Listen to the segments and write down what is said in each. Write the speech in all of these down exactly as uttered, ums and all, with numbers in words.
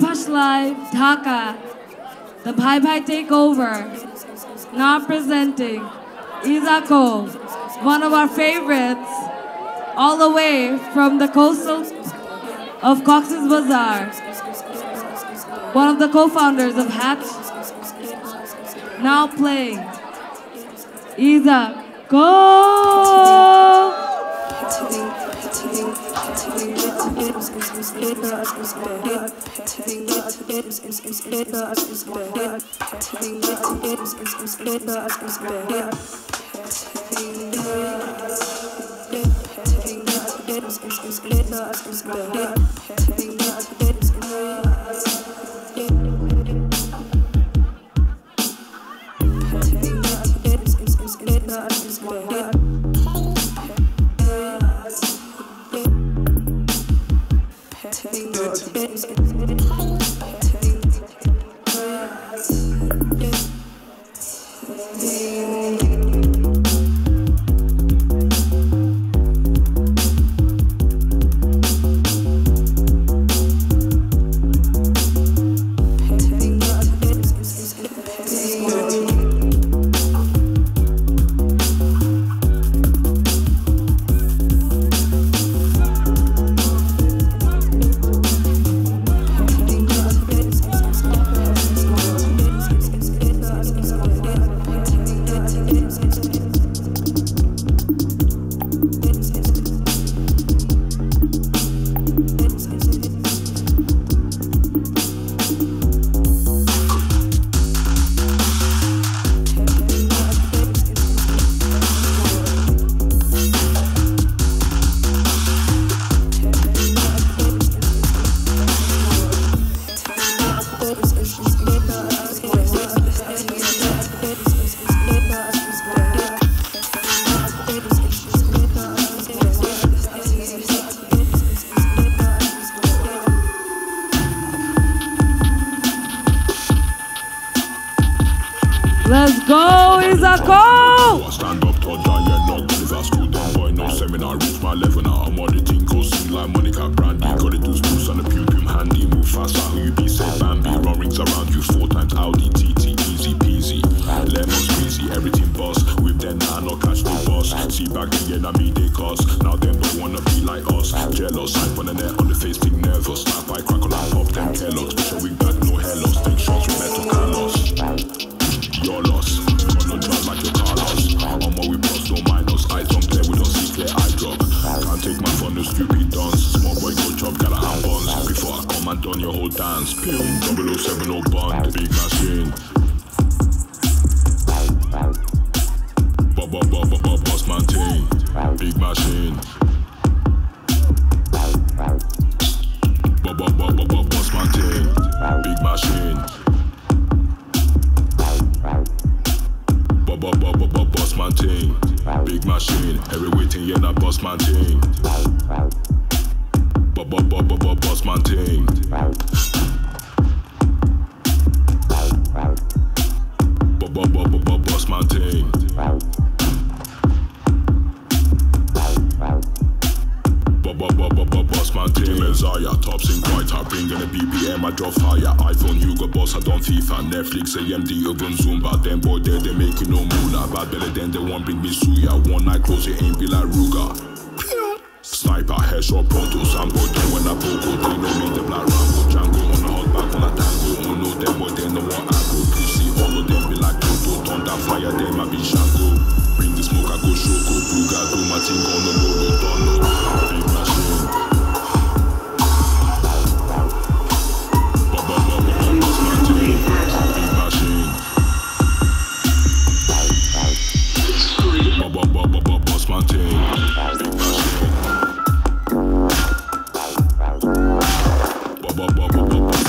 Pash Live, Dhaka, the Bhai Bhai Takeover, now presenting Izako, one of our favorites, all the way from the coastal of Cox's Bazar, one of the co-founders of Hatch, now playing Izako. Let's go, Izako! Stand up tall giant, not good if I school down boy, no seminar, reach my level now. I'm on the thing, go sing like Monica Brandy. Got it to spruce on the pew pew handy. Move fast, how you be said Bambi. Run rings around you four times Audi T T, easy peasy. Lemon squeezy, everything boss. With them now, no catch no boss. See back the enemy they cause. Now them don't wanna be like us. Jealous, side on the net, on the face, think nervous. Snap, I crackle and pop them Kellogg's. Special wing back, no hellos. Take shots with metal Carlos. You're lost, gonna drive like your car lost. On what we bust, don't mind us. Eyes don't play, we don't see clear eye drop. Can't take my fun, no stupid dance. Small boy go job, gotta have buns. Before I come and done your whole dance. Pim, double oh seven oh bond, big machine. Bob, bob, bob, bob, bob, boss man thing. Big machine. Bob, bob, bob, bob, bob, boss man thing. Big machine. Bob, bob, bob, bob, bob, boss man thing. Big machine, every waiting, yeah, that boss man thing. Bob, bob, bob, bob, bob, boss man thing. Bob, bob, bob, bob, bob, boss man thing. Bob, bob, bob, bob, bob, boss man thing. Messiah, tops in white, I bring in a B B M, I drop higher. iPhone, you got boss, I don't FIFA. Netflix, A M D, even Zumba. Them boy there, they making no moolah. Bad belly, then they won't bring me suya. One night close, it ain't be like Ruger. Sniper, headshot, pronto, Sambo. Then when I poke, they know me, the black Rambo. Django on the hot back, on a tango. Oh no, them boy, they know what I go. Pussy, all of them be like Toto. Thunder, fire, them I be Shango. Bring the smoke, I go Shoko. Buga, do my thing on the low, don't know. Big machine. Bob, bob, bob, bob, boss man thing. Big machine. Bob, bob, bob, bob, bob, boss man thing. Big machine. Bob, bob, bob, bob, bob,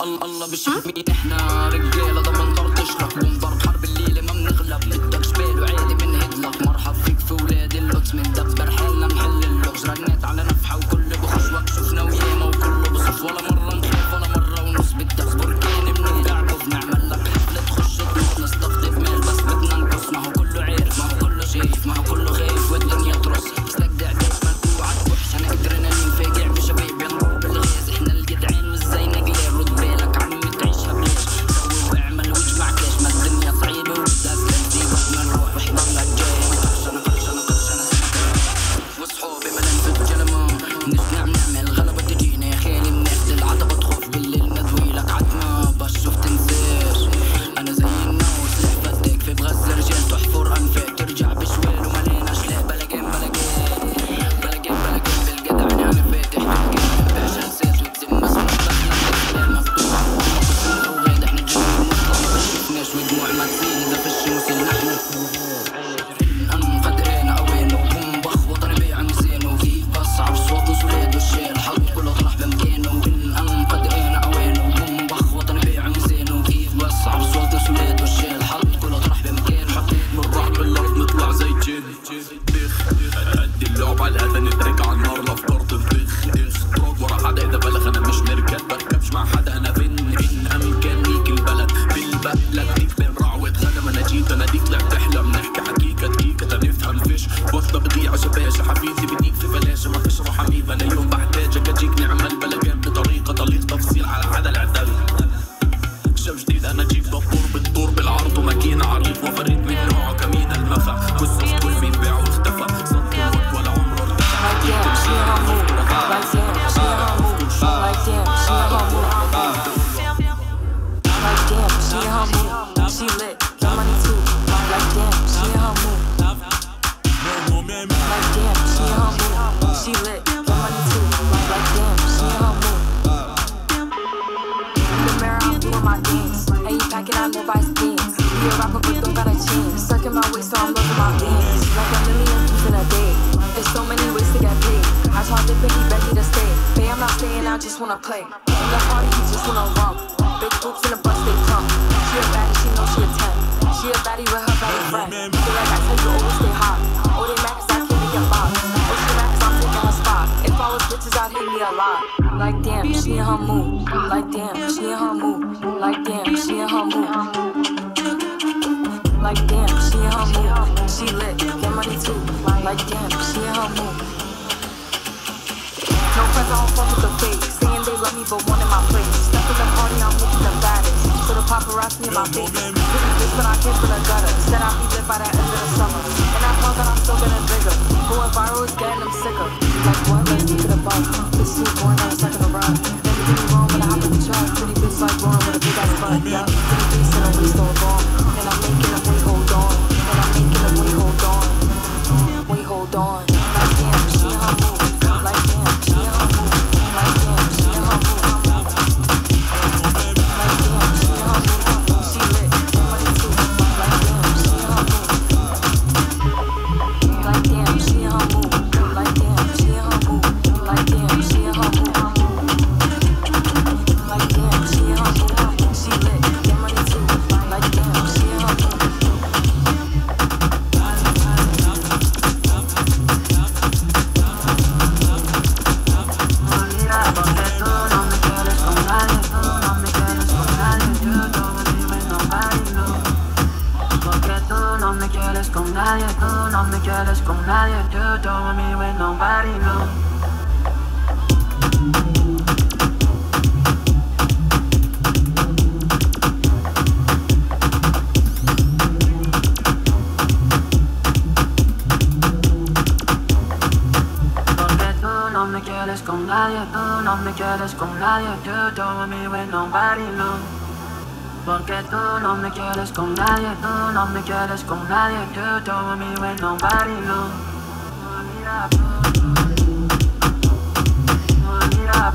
الله الله بشوف مين احنا رجاله ده منظر تشرب ونضرب حرب الليله ما بنغلب بدك جبال وعالي من هدلك مرحب فيك في ولاد اللوت من دبر حالنا نحل اللغز رنات على نفحه وكل بخش وقت شفنا وياما وكله بصف ولا مره نخاف ولا مره ونص بدك بركان بنوجع وبنعمل لك حفله تخش تنص نستقطب مال بس بدنا نقص ما هو كله عارف ما هو كله شايف ما هو كله خايف والدنيا ترص استجدع بيت ملكوع عالوحش انا قدرنا ننفاجع بشباب بنروح بالغاز احنا الجدعان والزينه قليل رد بالك عمي تعيشها بليش سوي واعمل واجمع كاش ما الدنيا صعيبه وبدها تنزي وقت ما نروح واحضر لك جاي مطرش انا قرش انا قرش انا سكر وصحابي ما ننفذ جلمان نسمع نعمل غلبه تجينا يا خالي مناخد العتبه تخوف بالليل ندوي لك عتمه بشوف تنساش انا زي النوس لعبتك في بغزه رجال تحفر انفاق ترجع بشوال وملينا شلاق بلاجين بلاجين بلاجين بلاجين بالجدع انا فاتح بالجيم باشا نسيت وتزم مسموح دخلنا مفتوح وغاد احنا جايين نطلع ما شفناش ودموع ما تزيد اذا فش وصل نحن انقد انا اوين وبوم بخ وطني بيع ميزان وكيف بصعب صوت وسولاد والشيل الحظ كله طلع بمكانه انقد انا اوين وبوم بخ وطني بيع ميزان وكيف بصعب صوت وسولاد والشيل الحظ كله طلع بمكانه حطيت بنروح بالارض نطلع زي جن بخ هدي اللعب على الهدى نترك على النار لفطرت بخ اخ ورا حدا اذا بلغ انا مش نركب بركبش مع حدا انا فين ان امكان ليك البلد بالبلد ديك بين رعوة غنم انا جيت انا ديك لا بتحلم نحكي حقيقة دقيقة تنفهم فيش وقتها بضيع شباشة حبيبتي بديك في بلاشة ما فيش روح حبيب انا يوم بحتاجك اجيك نعمل بلاجان بطريقة طليق تفصيل على حدا العدل شب جديد انا جيك بطور بالطور بالعرض وماكينة عريض وفريد من نوعه كمين المخا والسوق كل بيبيع واختفى صدق الوقت ولا عمره ارتفع Like damn, she in her mood. Like damn, she in her mood. She lit, got money too. Like damn, she in her mood. Like damn, she in her mood. She lit, got money too. Like damn, she in her mood. The mirror, I'm doing my dance. And you packing out Levi's pants. You a rapper but don't got a chance. Sucking my waist so I'm looking my bands. Like a million views in a day. There's so many ways to get paid. I told the baby, beg me to stay. Babe, I'm not staying, I just wanna play. In the party, he just wanna rump. Big boobs in the bus, they pump. She a baddie, she know she a ten. She a baddie with her baddie friend. Feel like I tell you, always stay hot. Oh, they mad 'cause I can't make a box. Oh, she mad 'cause I'm taking her spot. If I was bitches, I'd hate me a lot. Like damn, she in her mood. Like damn, she in her mood. Like damn, she in her mood. Like damn, she in her mood. She lit, get money too. Like damn, she in her mood. No friends, I don't fuck with the fake. Saying they love me, but one in my place. Step in the party, I'm looking the baddest. So the paparazzi in my face. Pretty bitch, but I came for the gutter. Said I'll be lit by the end of the summer. And I found that I'm still getting bigger. Going viral is getting them sicker. Like what? Let's keep it above. Bitch, too boring, got a second to run. Never did me wrong, but I hop in the truck. Pretty bitch like Lauren with a big ass butt. Yeah, pretty face and a waist all long. And I'm making them wait, hold on. And I'm making them wait, hold on. Wait, hold on. Like damn, she in her mood. Like damn, she in her mood. Like damn, she in her mood. Like damn, she in her mood. She lit, get money too. Like damn, she in her mood. Like damn, she in her mood. Like damn, she in her mood. Like damn, she in her mood. Like damn, she in her mood. She lit, get money too. Like damn, she in her mood. Con nadie, tú no me quieres con nadie, you don't want me with nobody, no. Porque tú no me quieres con nadie, tú no me quieres con nadie, you don't want me with nobody, no. Porque tú no me quieres con nadie, tú no me quieres con nadie, you don't want me with nobody, no. Mira, mira,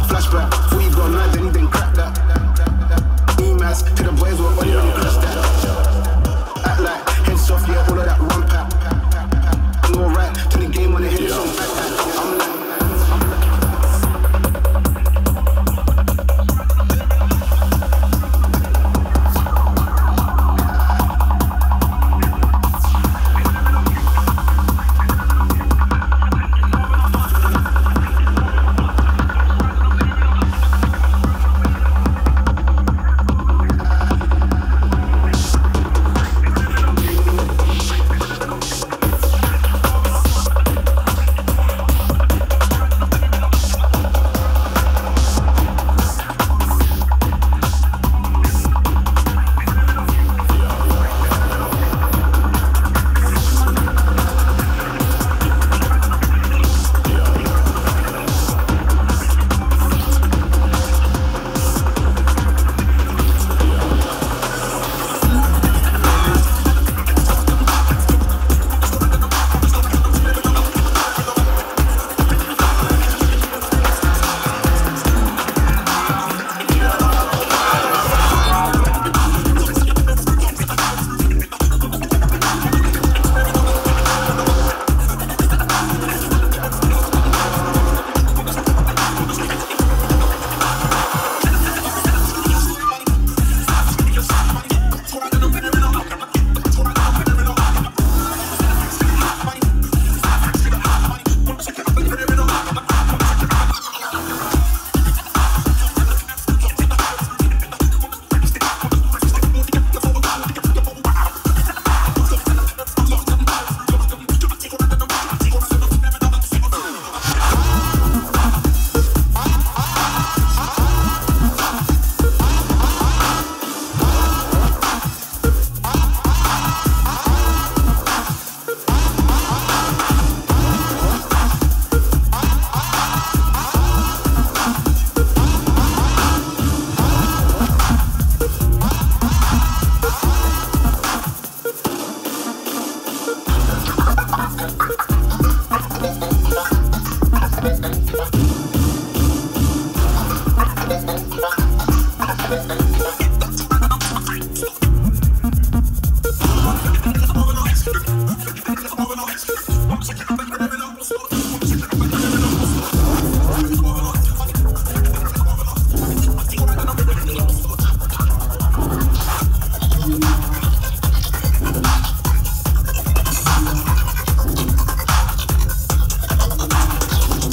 Flashback, before you got mad, then you didn't crack that. E-mass, to the boys were on you when you crashed that. Act like, heads off, yeah, all of that one pack. I'm alright, to the game when they hit it, so I'm like, I'm like,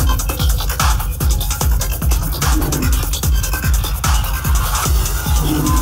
Yeah.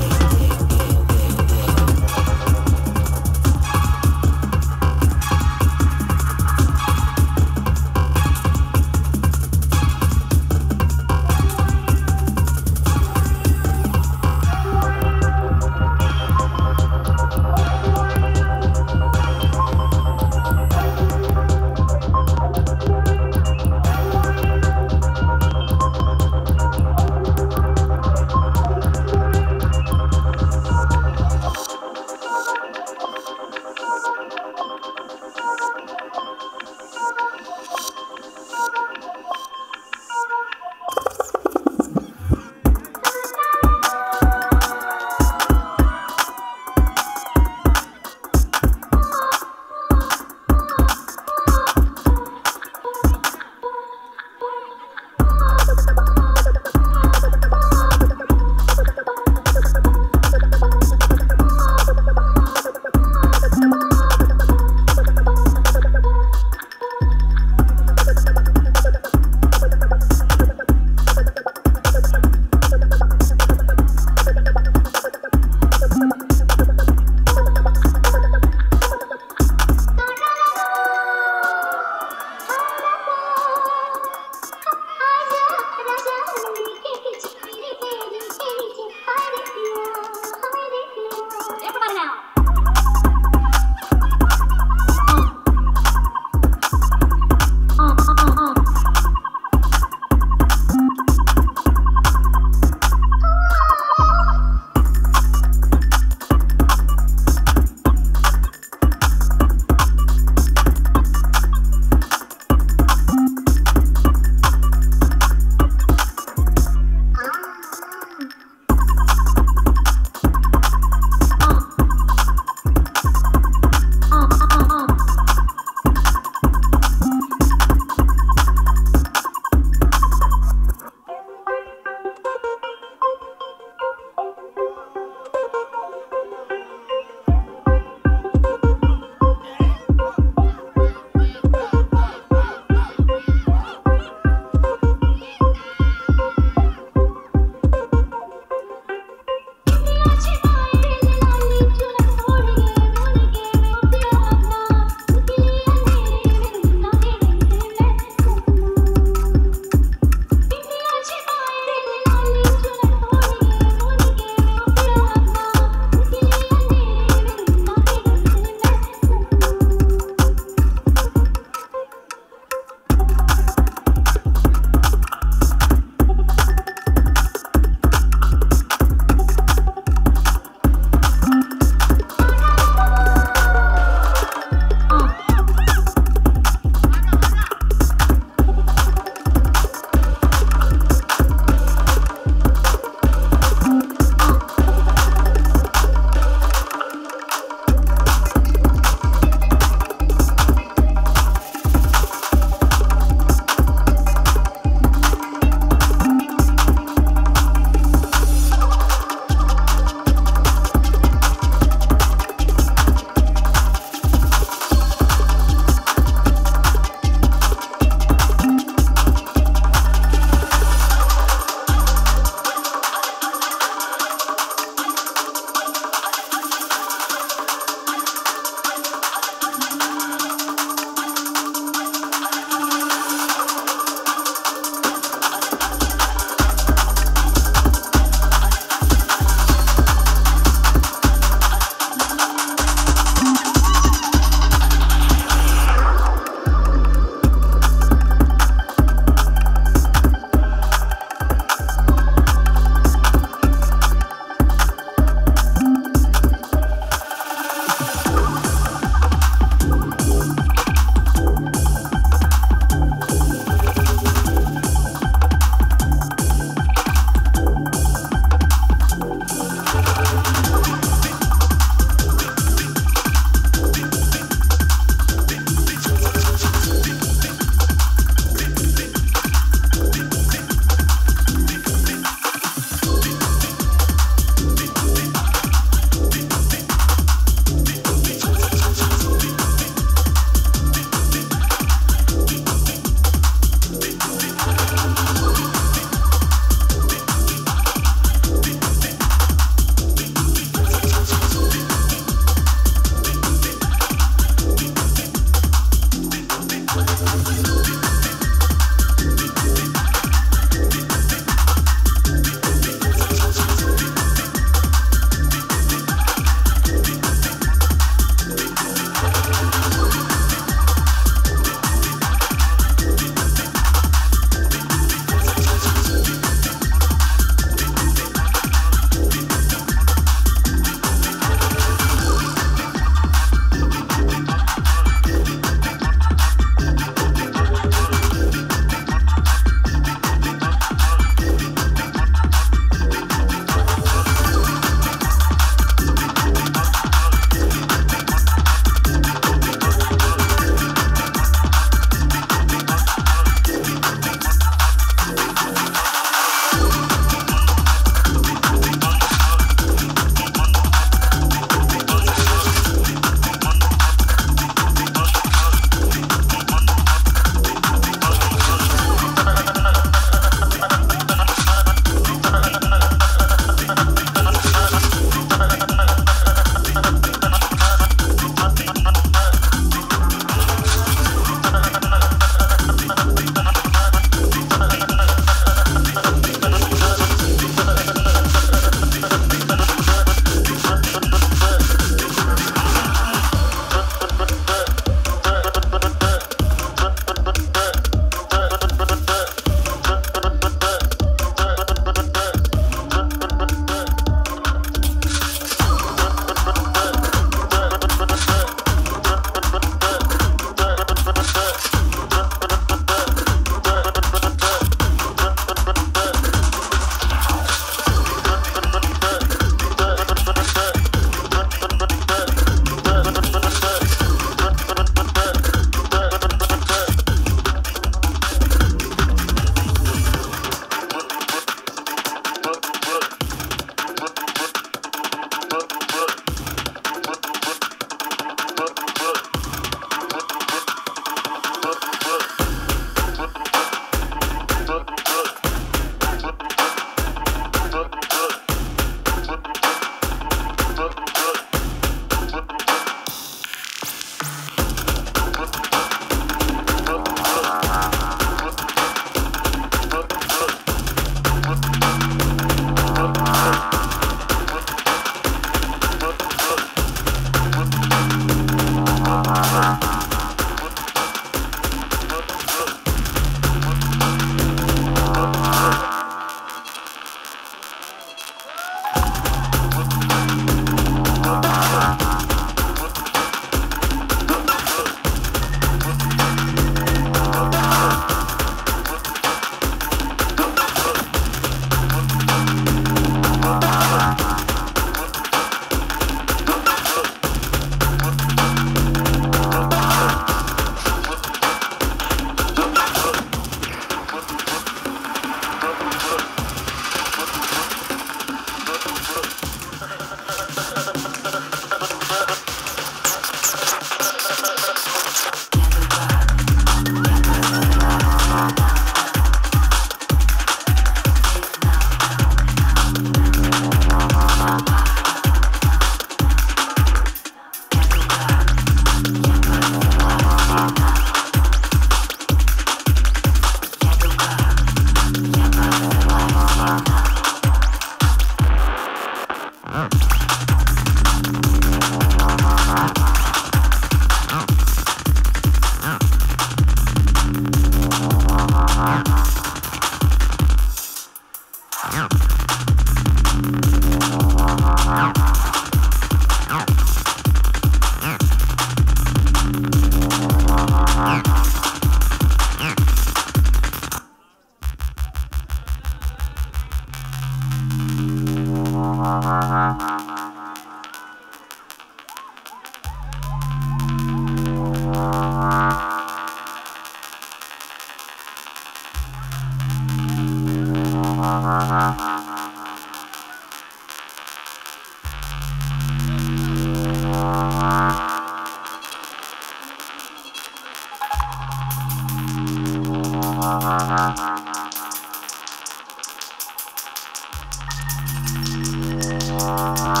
Uh...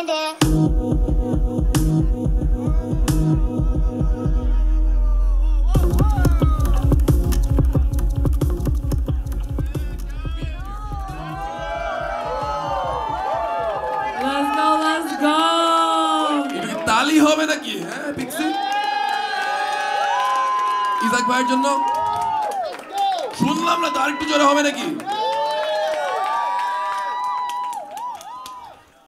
Let's go, let's go. এটা কি তালি হবে নাকি হ্যাঁ Pixie ইজাক ভাইয়ের জন্য শুনলাম না তো আরেকটু জোরে হবে নাকি